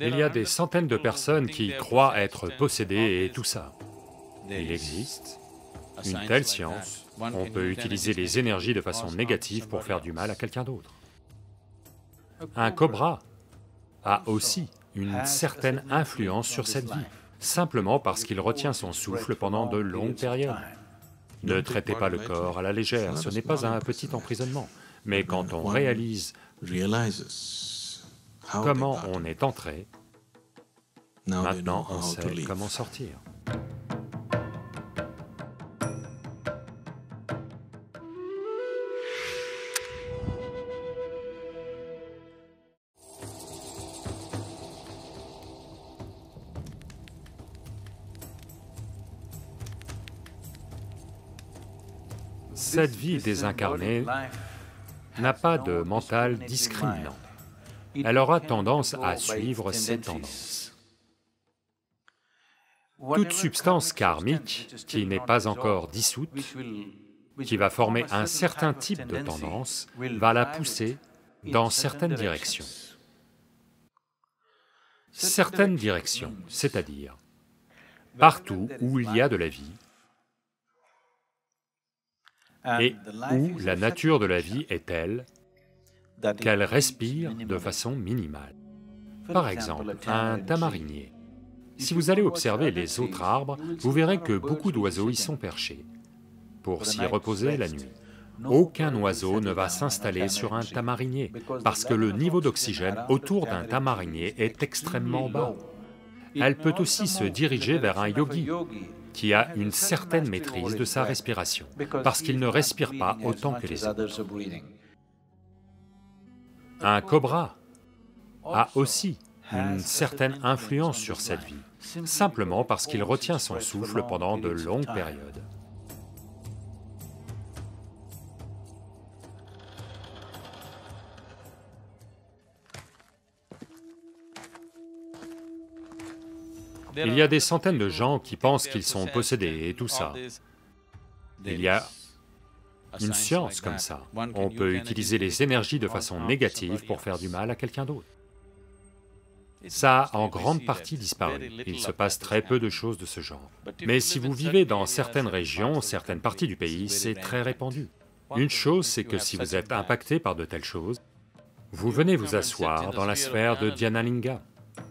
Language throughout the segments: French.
Il y a des centaines de personnes qui croient être possédées et tout ça. Il existe une telle science, on peut utiliser les énergies de façon négative pour faire du mal à quelqu'un d'autre. Un cobra a aussi une certaine influence sur cette vie, simplement parce qu'il retient son souffle pendant de longues périodes. Ne traitez pas le corps à la légère, ce n'est pas un petit emprisonnement, mais quand on réalise comment on est entré, maintenant on sait comment sortir. Cette vie désincarnée n'a pas de mental discriminant. Elle aura tendance à suivre ses tendances. Toute substance karmique qui n'est pas encore dissoute, qui va former un certain type de tendance, va la pousser dans certaines directions. Certaines directions, c'est-à-dire partout où il y a de la vie, et où la nature de la vie est telle qu'elle respire de façon minimale. Par exemple, un tamarinier. Si vous allez observer les autres arbres, vous verrez que beaucoup d'oiseaux y sont perchés pour s'y reposer la nuit. Aucun oiseau ne va s'installer sur un tamarinier, parce que le niveau d'oxygène autour d'un tamarinier est extrêmement bas. Elle peut aussi se diriger vers un yogi, qui a une certaine maîtrise de sa respiration, parce qu'il ne respire pas autant que les autres. Un cobra a aussi une certaine influence sur cette vie, simplement parce qu'il retient son souffle pendant de longues périodes. Il y a des centaines de gens qui pensent qu'ils sont possédés et tout ça. Il y a une science comme ça. On peut utiliser les énergies de façon négative pour faire du mal à quelqu'un d'autre. Ça a en grande partie disparu, il se passe très peu de choses de ce genre. Mais si vous vivez dans certaines régions, certaines parties du pays, c'est très répandu. Une chose, c'est que si vous êtes impacté par de telles choses, vous venez vous asseoir dans la sphère de Dhyanalinga.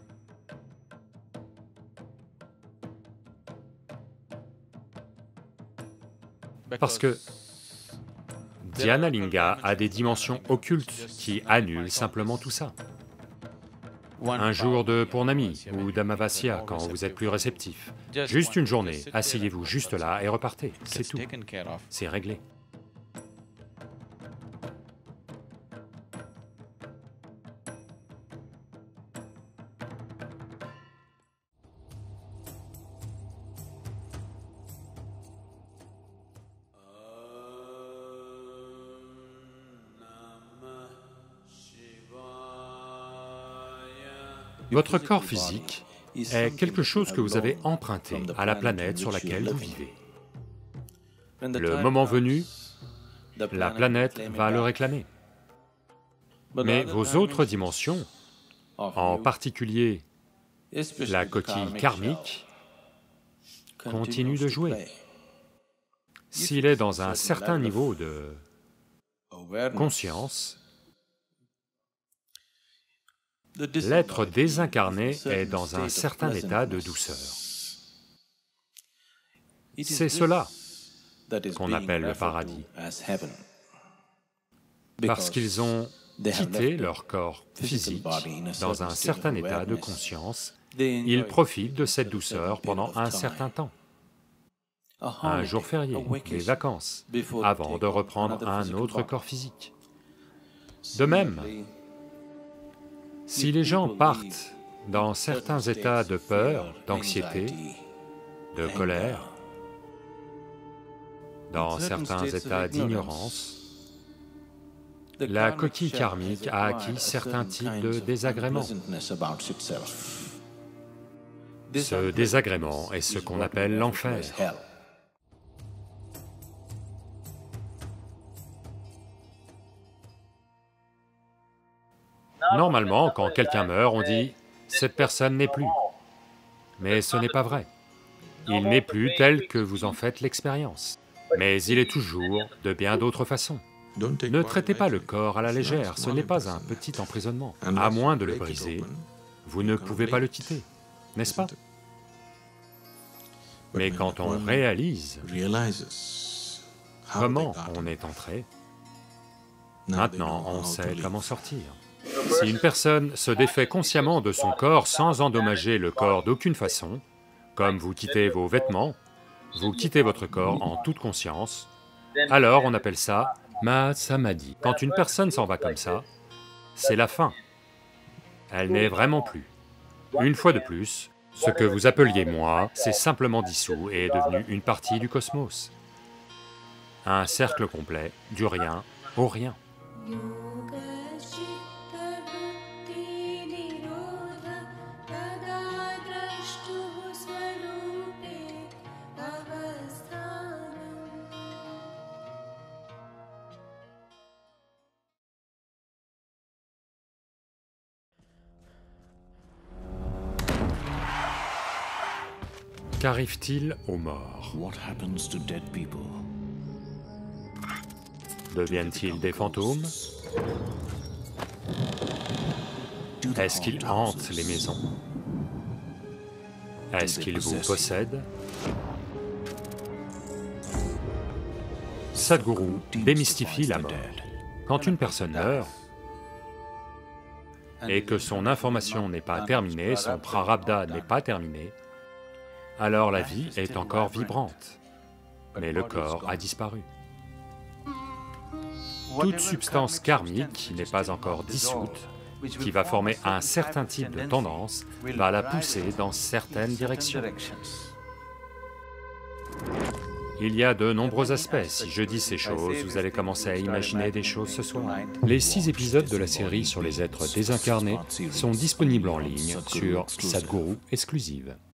Parce que Dhyanalinga a des dimensions occultes qui annulent simplement tout ça. Un jour de Purnami ou d'Amavasya quand vous êtes plus réceptif. Juste une journée, asseyez-vous juste là et repartez, c'est tout. C'est réglé. Votre corps physique est quelque chose que vous avez emprunté à la planète sur laquelle vous vivez. Le moment venu, la planète va le réclamer. Mais vos autres dimensions, en particulier la coquille karmique, continuent de jouer. S'il est dans un certain niveau de conscience, l'être désincarné est dans un certain état de douceur. C'est cela qu'on appelle le paradis. Parce qu'ils ont quitté leur corps physique dans un certain état de conscience, ils profitent de cette douceur pendant un certain temps. Un jour férié, des vacances, avant de reprendre un autre corps physique. De même, si les gens partent dans certains états de peur, d'anxiété, de colère, dans certains états d'ignorance, la coquille karmique a acquis certains types de désagréments. Ce désagrément est ce qu'on appelle l'enfer. Normalement, quand quelqu'un meurt, on dit cette personne n'est plus. Mais ce n'est pas vrai. Il n'est plus tel que vous en faites l'expérience. Mais il est toujours de bien d'autres façons. Ne traitez pas le corps à la légère, ce n'est pas un petit emprisonnement. À moins de le briser, vous ne pouvez pas le quitter, n'est-ce pas? Mais quand on réalise comment on est entré, maintenant on sait comment sortir. Si une personne se défait consciemment de son corps sans endommager le corps d'aucune façon, comme vous quittez vos vêtements, vous quittez votre corps en toute conscience, alors on appelle ça Mahasamadhi. Quand une personne s'en va comme ça, c'est la fin. Elle n'est vraiment plus. Une fois de plus, ce que vous appeliez moi, c'est simplement dissous et est devenu une partie du cosmos. Un cercle complet, du rien au rien. Qu'arrive-t-il aux morts? Deviennent-ils des fantômes? Est-ce qu'ils hantent les maisons? Est-ce qu'ils vous possèdent? Sadhguru démystifie la mort. Quand une personne meurt, et que son information n'est pas terminée, son prarabdha n'est pas terminé, alors la vie est encore vibrante, mais le corps a disparu. Toute substance karmique qui n'est pas encore dissoute, qui va former un certain type de tendance, va la pousser dans certaines directions. Il y a de nombreux aspects. Si je dis ces choses, vous allez commencer à imaginer des choses ce soir. Les 6 épisodes de la série sur les êtres désincarnés sont disponibles en ligne sur Sadhguru Exclusive.